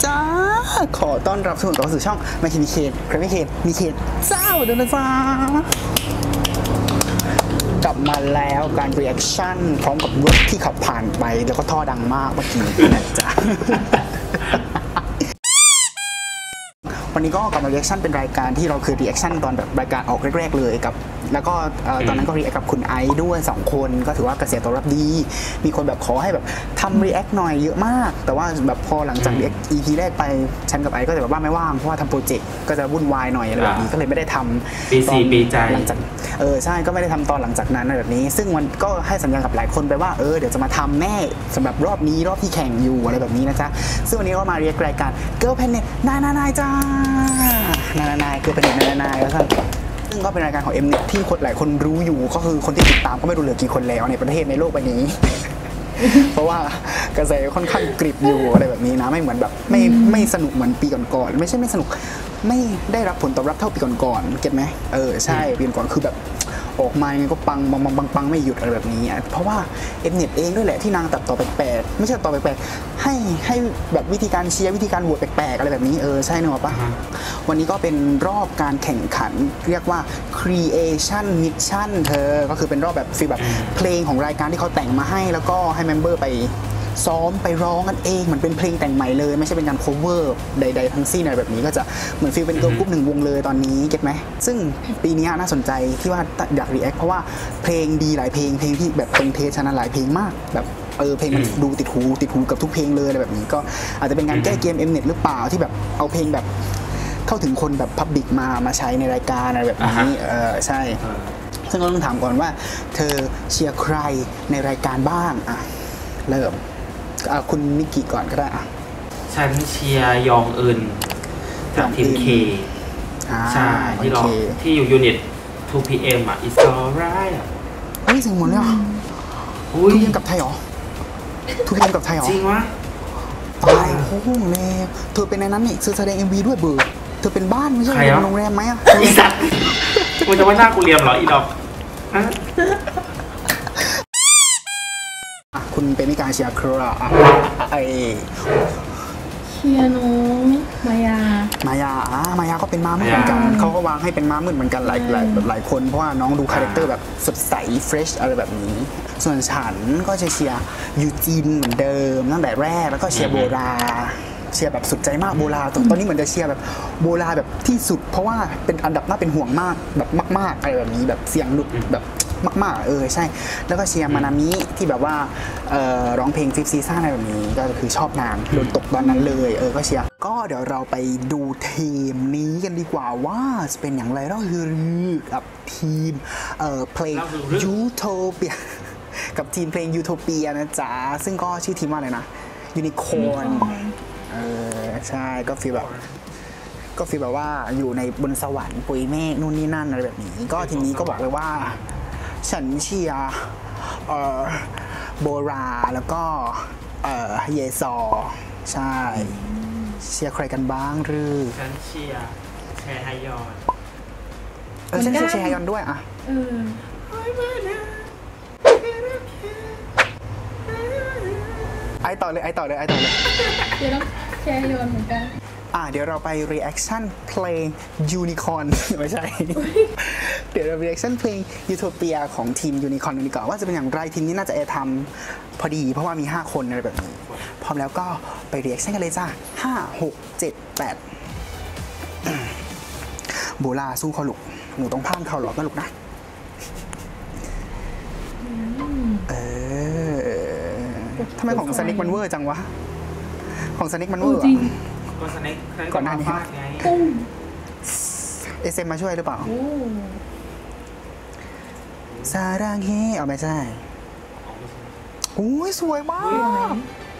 จ้าขอต้อนรับทุกคนเข้าสู่ช่องมาคิมีเคนใครไม่เคนมีเคนเจ้าเดินนะจ้ากลับมาแล้วการรีแอคชั่นพร้อมกับรถที่ขับผ่านไปแล้วก็ท่อดังมากเมื่อกี้นะจ๊ะวันนี้ก็กลับมารีแอคชั่นเป็นรายการที่เราเคยรีแอคชั่นตอนแบบรายการออกแรกๆเลยกับแล้วก็ตอนนั้นก็รีแอคกับคุณไอซ์ด้วย2คนก็ถือว่ากระแสตอบรับดีมีคนแบบขอให้แบบทำรีแอคหน่อยเยอะมากแต่ว่าแบบพอหลังจากรีแอค EP แรกไปฉันกับไอซ์ก็จะแบบว่าไม่ว่างเพราะว่าทำโปรเจกต์ก็จะวุ่นวายหน่อยอะไรแบบนี้ก็เลยไม่ได้ทำปี4ปีใจหลังจากใช่ก็ไม่ได้ทำตอนหลังจากนั้นอะไรแบบนี้ซึ่งมันก็ให้สัญญากับหลายคนไปว่าเดี๋ยวจะมาทำแน่สำหรับรอบนี้รอบที่แข่งอยู่อะไรแบบนี้นะจ๊ะซึ่งวันนี้ก็มาเรียกรายการ Girl Planet นายจ้านายคือเป็นนายแล้วครับซึ่งก็เป็นรายการของ Mnet ที่คนหลายคนรู้อยู่ก็คือคนที่ติดตามก็ไม่รู้เหลือกี่คนแล้วในประเทศในโลกใบนี้ เพราะว่ากระแสค่อนข้างกริบอยู่อะไรแบบนี้นะไม่เหมือนแบบไม่สนุกเหมือนปีก่อนๆไม่ใช่ไม่สนุกไม่ได้รับผลตอบรับเท่าปีก่อนๆเก็ตไหมใช่ปีก่อนคือแบบออกมาก็ปังไม่หยุดอะไรแบบนี้เพราะว่าMnetเองด้วยแหละที่นางตัดต่อแปลกๆไม่ใช่ต่อแปลกๆให้แบบวิธีการเชียร์วิธีการโหวตแปลกๆอะไรแบบนี้ใช่เนอะปะวันนี้ก็เป็นรอบการแข่งขันเรียกว่า Creation Mission ก็คือเป็นรอบแบบฟีลแบบเพลงของรายการที่เขาแต่งมาให้แล้วก็ให้เมมเบอร์ไปซ้อมไปร้องกันเองเหมือนเป็นเพลงแต่งใหม่เลยไม่ใช่เป็นการ cover ใดๆทั้งสิ้นอะไรแบบนี้ก็จะเหมือนฟีลเป็นเกิร์ลกรุ๊ป1วงเลยตอนนี้เก็ตไหมซึ่งปีนี้น่าสนใจที่ว่าอยากรีแอคเพราะว่าเพลงดีหลายเพลงที่แบบตรงเทสชนะหลายเพลงมากแบบเพลงมันดูติดหูกับทุกเพลงเลยอะไรแบบนี้ก็อาจจะเป็นการแก้เกม Mnet หรือเปล่าที่แบบเอาเพลงแบบเข้าถึงคนแบบพับบิกมาใช้ในรายการอะไรแบบนี้ใช่ซึ่งเราต้องถามก่อนว่าเธอเชียร์ใครในรายการบ้างเริ่มคุณนิกิก่อนก็ได้ฉันเชียร์ยองอึนจากทีมเคใช่ที่อยู่ยูนิต 2PM It's alright จริงหมดเลย2PM กับไทยหรอ2PM กับไทยหรอจริงวะตายโค้งเลยเธอเป็นในนั้นนี่แสดง MV ด้วยเบอร์เธอเป็นบ้านไม่ใช่โรงแรมไหมอีสัตว์มึงจะว่าหน้ากูเรียมเหรออีดอกคุณเป็นมิการเชียร์คราเชียร์น้องมายาก็เป็นม้ามืดเหมือนกันเขาก็วางให้เป็นม้ามืดเหมือนกันหลายคนเพราะว่าน้องดูคาแรคเตอร์แบบสดใสเฟรชอะไรแบบนี้ส่วนฉันก็จะเชียร์ยูจินเหมือนเดิมตั้งแต่แรกแล้วก็เชียร์โบราเชียร์แบบสุดใจมากโบราตอนนี้เหมือนจะเชียร์แบบโบราแบบที่สุดเพราะว่าเป็นอันดับน่าเป็นห่วงมากแบบมากๆอะไรแบบนี้แบบเสียงหลุดแบบมากๆใช่แล้วก็เชียร์มานามิที่แบบว่าร้องเพลงฟิฟซีซ่าอะไรแบบนี้ก็คือชอบนางโดนตกตอนนั้นเลยก็เชียร์ก็เดี๋ยวเราไปดูทีมนี้กันดีกว่าว่าจะเป็นอย่างไรเราคือกับทีมเพลงยูโทเปียกับทีมเพลงยูโทเปียนะจ๊ะซึ่งก็ชื่อทีมว่าอะไรนะยูนิคอร์นใช่ก็ฟีลแบบว่าอยู่ในบนสวรรค์ปุยเมฆนู่นนี่นั่นอะไรแบบนี้ก็ทีนี้ก็บอกเลยว่าฉันเชียร์โบราแล้วก็เยซอใช่เชียร์ใครกันบ้างหรือฉันเชียร์แชฮยอนฉันเชียร์แชฮยอนด้วยไอต่อเลยเดี๋ยวต้องแชร์โยนเหมือนกันเดี๋ยวเราไป reaction เพลง Unicorn ไม่ใช่ เดี๋ยวเรา reaction เพลง Utopia ของทีม Unicorn ดีกว่าว่าจะเป็นอย่างไรทีมนี้น่าจะทำพอดีเพราะว่ามี5คนอะไรแบบนี้พร้อมแล้วก็ไป reaction กันเลยจ้า5 6 7 8โบลาสู้เขาลูกหนูต้องพามเขาหรอกนะลูกนะทำไมของสนิกมันเวอร์จังวะของสนิกมันเวอร์ก่อนหน้านี้ SMมาช่วยหรือเปล่าซาดังเฮไม่ใช่โอ้ยสวยมาก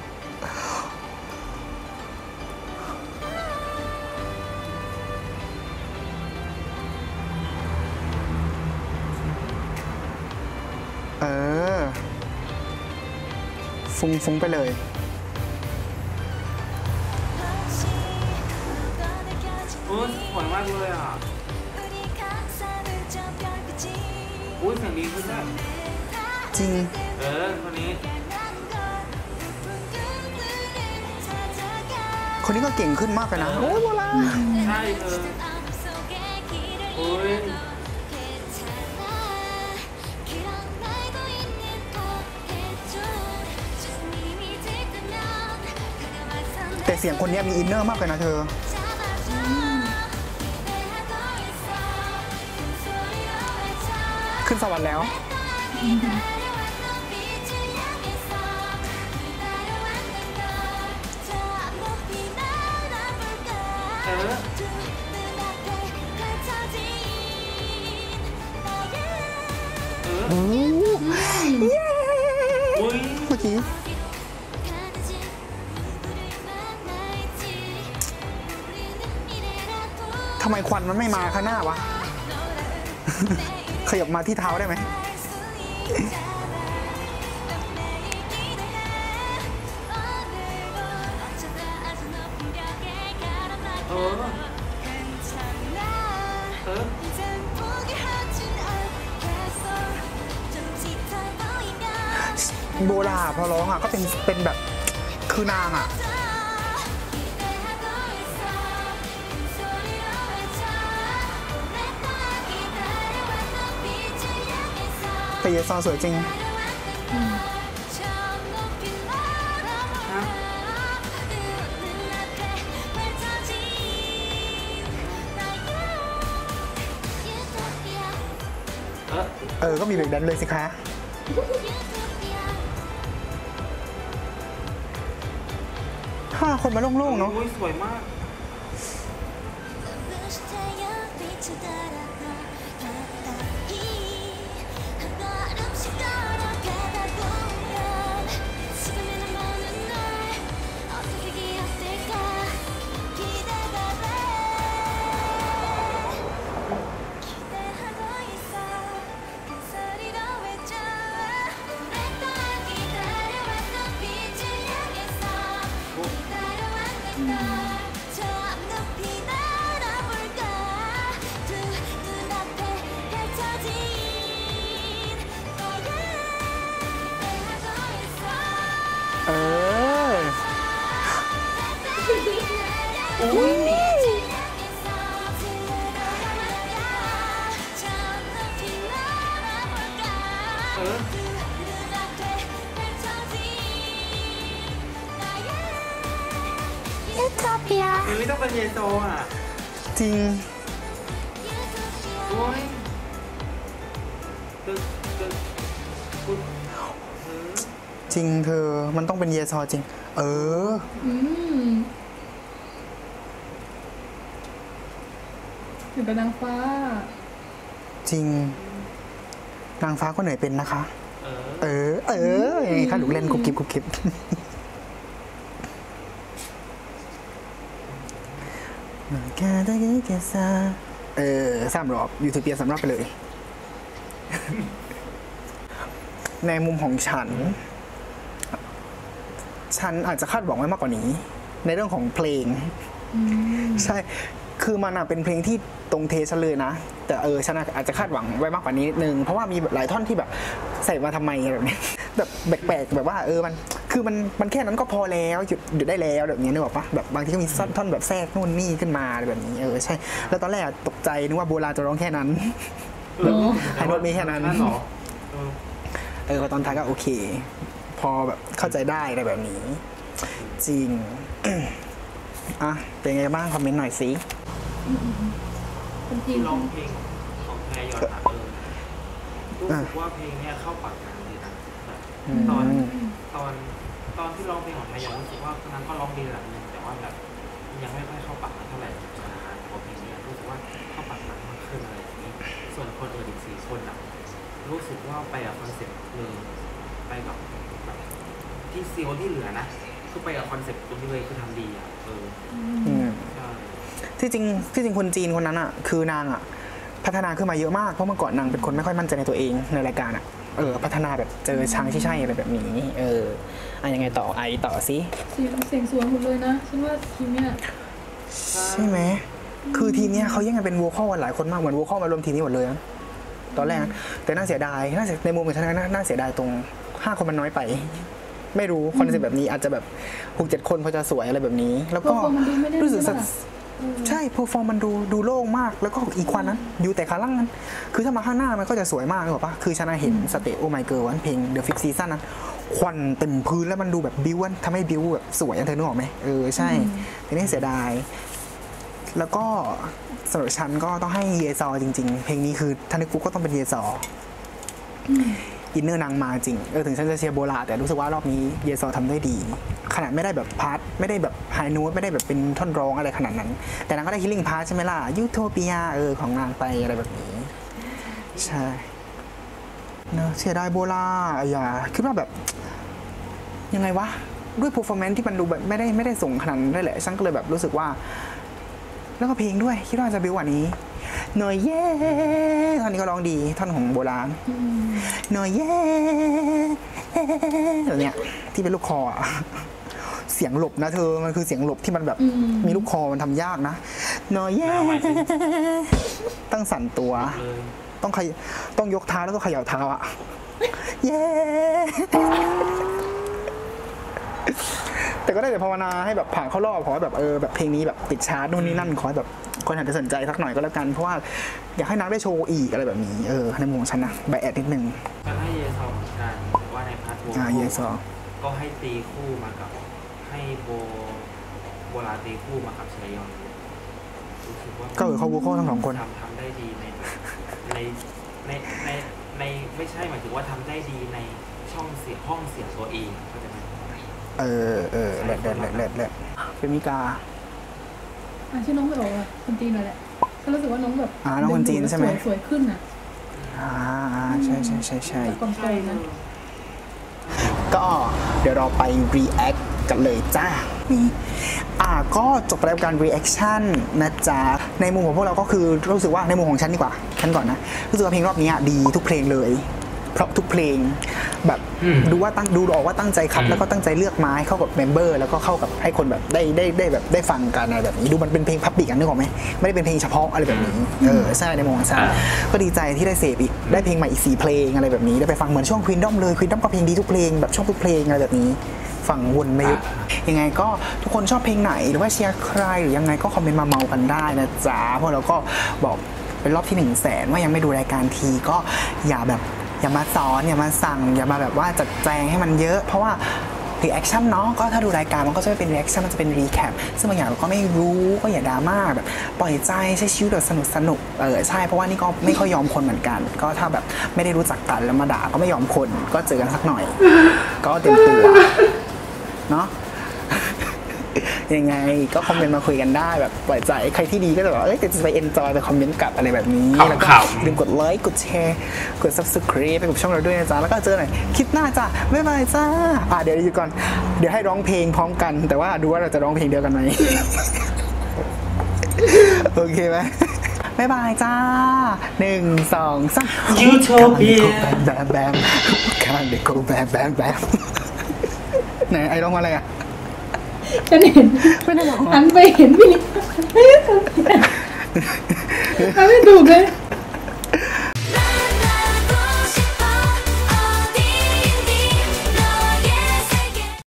ฟุ้งไปเลยสวยมากเลยอุ้ยเสียงดีขึ้นเลยจริงคนนี้คนคนนี้ก็เก่งขึ้นมากเลยนะโอ้ยโบราณใช่โอ้ยแต่เสียงคนนี้มีอินเนอร์มากเลยนะเธอขึ้นสวรรค์แล้วเมื่อกี้ทำไมควันมันไม่มาข้างหน้าวะ ขยับมาที่เท้าได้ไหมโบราพอร้องอ่ะก็เป็นแบบคือนางอ่ะแต่เยซอสวยจริงก็มีเบรกแดนเลยสิคะคนมาโล่งๆเนาะสวยมากไม่ต้องเป็นเยโซอ่ะจริงโอ้ยจริงเธอมันต้องเป็นเยซอจริงถึงกับนางฟ้าจริงนางฟ้าคนไหนเป็นนะคะอย่างนี้ค่ะลูกเล่นกุบกิบ3 รอบยูทูบเปีย3 รอบไปเลย ในมุมของฉันอาจจะคาดหวังไว้มากกว่านี้ในเรื่องของเพลงใช่คือมันเป็นเพลงที่ตรงเทฉันเลยนะแต่ฉันอาจจะคาดหวังไว้มากกว่านี้นิดนึงเพราะว่ามีหลายท่อนที่แบบใส่มาทำไมแบบนี้แบบแปลกๆแบบว่ามันแค่นั้นก็พอแล้วหยุดได้แล้วแบบนี้นึกออกปะแบบบางทีก็มีท่อนแบบแทรกนู่นนี่ขึ้นมาแบบนี้ใช่แล้วตอนแรกตกใจนึกว่าโบราณจะร้องแค่นั้นไฮโน้ตมีแค่นั้นพอตอนท้ายก็โอเคพอแบบเข้าใจได้อะไรแบบนี้จริงเป็นไงบ้างคอมเมนต์หน่อยสิร้องเพลงของแพรยอดรู้สึกว่าเพลงเนี้ยเข้าปากนางดีนะตอนที่ร้องเพลงของแพรยอดรู้สึกว่านั้นก็ร้องดีระดับนึงแต่ว่าแบบยังไม่ค่อยเข้าปากเท่าไหร่พอเพลงนี้รู้สึกว่าเข้าปากนางมากขึ้นอะไรอย่างนี้ส่วนคนอื่นอีก4 คนรู้สึกว่าไปกับคอนเซ็ปต์เลยไปกับที่ซีโอที่เหลือนะคือไปกับคอนเซ็ปต์ตรงนี้เลยคือทำดีที่จริงคนจีนคนนั้นคือนางพัฒนาขึ้นมาเยอะมากเพราะเมื่อก่อนนางเป็นคนไม่ค่อยมั่นใจในตัวเองในรายการพัฒนาแบบเจอช้างที่ใช่อะไรแบบนี้ยังไงต่อสิเสียงสวยหมดเลยนะฉันว่าทีเนี้ยใช่ไหมคือทีเนี้ยเขายังเป็นโวคอลหลายคนมากเหมือนโวคอลมารวมทีนี้หมดเลยตอนแรกแต่น่าเสียดายในมุมของฉันน่าเสียดายตรง5 คนมันน้อยไปไม่รู้คอนเซ็ปต์แบบนี้อาจจะแบบ6-7 คนพอจะสวยอะไรแบบนี้ แล้วก็รู้สึกใช่เพอร์ฟอร์มมันดูโล่งมากแล้วก็อีกควันนั้นอยู่แต่ขาล่างนั้นคือถ้ามาข้างหน้ามันก็จะสวยมากเลยป่ะคือฉันเห็นสเตจโอไมเกิลวันเพลง The Fifth Season นั้นควันเต็มพื้นแล้วมันดูแบบบิ้วทำให้บิ้วแบบสวยเธอนึกออกไหมใช่ทีนี้เสียดายแล้วก็สำหรับฉันก็ต้องให้เยซอจริงๆเพลงนี้คือท่านึกปุ๊บก็ต้องเป็นเยซออินเนอร์นางมาจริงถึงฉันจะเชียร์โบราแต่รู้สึกว่ารอบนี้เยซอทำได้ดีขนาดไม่ได้แบบพาร์ทไม่ได้แบบไฮโน้ตไม่ได้แบบเป็นท่อนร้องอะไรขนาดนั้นแต่นางก็ได้ฮิลลิ่งพาร์ทใช่ไหมล่ะยูโทเปียของนางไปอะไรแบบนี้ใช่เนอะเสียดายโบราอย่าคิดว่าแบบยังไงวะด้วย performance ที่มันดูแบบไม่ได้ส่งขนาดนั้นได้แหละฉันก็เลยแบบรู้สึกว่าแล้วก็เพลงด้วยคิดว่าจะบิวกว่านี้หน่อยเย่ท่อนนี้ก็ร้องดีท่อนของโบราณหน่อยเย่แบบเนี้ยที่เป็นลูกคอเสียงหลบนะเธอมันคือเสียงหลบที่มันแบบมีลูกคอมันทำยากนะหน่อยเย่ต้องสั่นตัวต้องยกเท้าแล้วก็เขย่าเท้าอ่ะเย่แต่ก็ได้แต่ภาวนาให้แบบผ่านเข้ารอบขอแบบแบบเพลงนี้แบบติดชาร์ตนู่นนี่นั่นขอแบบคนอาจจะสนใจสักหน่อยก็แล้วกันเพราะว่าอยากให้นักได้โชว์อีกอะไรแบบนี้ในมุมของฉันนะแบดนิดนึงก็ให้เยซอเหมือนกันว่าในพาร์ทโบก็ให้ตีคู่มากับให้โบราตีคู่มากับเชยอนรู้สึกว่าก็เขาโวคอลทั้งสองคนทำได้ดีในไม่ใช่หมายถึงว่าทำได้ดีในช่องเสียงห้องเสียงตัวเองเข้าใจไหมแหลเป็นมิกาชื่อน้องไม่ออกอ่ะคนจีนนั่นแหละก็รู้สึกว่าน้องแบบน้องคนจีนใช่ไหมสวยขึ้นอ่ะใช่ความใจนะก็เดี๋ยวเราไป react กันเลยจ้าก็จบไปแล้วการ reaction นะจ๊ะในมุมของพวกเราก็คือรู้สึกว่าในมุมของฉันดีกว่าฉันก่อนนะรู้สึกว่าเพลงรอบนี้ดีทุกเพลงเลยเพราะทุกเพลงแบบดูออกว่าตั้งใจคัดแล้วก็ตั้งใจเลือกมาให้เข้ากับเมมเบอร์แล้วก็เข้ากับให้คนแบบได้แบบได้ฟังกันอะไรแบบนี้ดูมันเป็นเพลงพับบิกนึกออกไหมไม่ได้เป็นเพลงเฉพาะอะไรแบบนี้ใช่ในมุมของฉันก็ดีใจที่ได้เสพอีกได้เพลงใหม่อีก4เพลงอะไรแบบนี้ได้ไปฟังเหมือนช่วงควีนดอมเลยควีนดอมก็เพลงดีทุกเพลงแบบชอบทุกเพลงอะไรแบบนี้ฟังวนไม่หยุดยังไงก็ทุกคนชอบเพลงไหนหรือว่าเชียร์ใครหรือยังไงก็คอมเมนต์มาเมากันได้นะจ๊ะเพราะเราก็บอกเป็นรอบที่100,000ว่ายังไม่ดูรายการทีก็อย่ามาสอนอย่ามาสั่งอย่ามาแบบว่าจัดแจงให้มันเยอะเพราะว่าreaction เนาะก็ถ้าดูรายการมันก็จะไม่เป็น reaction มันจะเป็น recap ซึ่งบางอย่างเราก็ไม่รู้ก็อย่าดราม่าแบบปล่อยใจใช้ชีวิตแบบสนุกใช่เพราะว่านี่ก็ไม่ค่อยยอมคนเหมือนกันก็ถ้าแบบไม่ได้รู้จักกันแล้วมาด่าก็ไม่ยอมคนก็เจอกันสักหน่อยก็เต็มตัวเนาะยังไงก็คอมเมนต์มาคุยกันได้แบบปล่อยใจใครที่ดีก็จะแบบจะไปเอนจอยไปคอมเมนต์กลับอะไรแบบนี้แล้วก็ลืมกดไลค์กดแชร์กด subscribe ไปกับช่องเราด้วยนะจ๊ะแล้วก็เจอหน่อยคลิปหน้าจ้ะบ๊ายบายจ้าเดี๋ยวอยู่ก่อนเดี๋ยวให้ร้องเพลงพร้อมกันแต่ว่าดูว่าเราจะร้องเพลงเดียวกันไหม โอเคไหมบ๊ายบายจ้า1 2 3 ยูโทเปียแบมการเด็กโกแบมไหนไอ้ร้องอะไรอ่ะฉันเห็นหันไปเห็นพี่ลิทำไม่ถูกเลย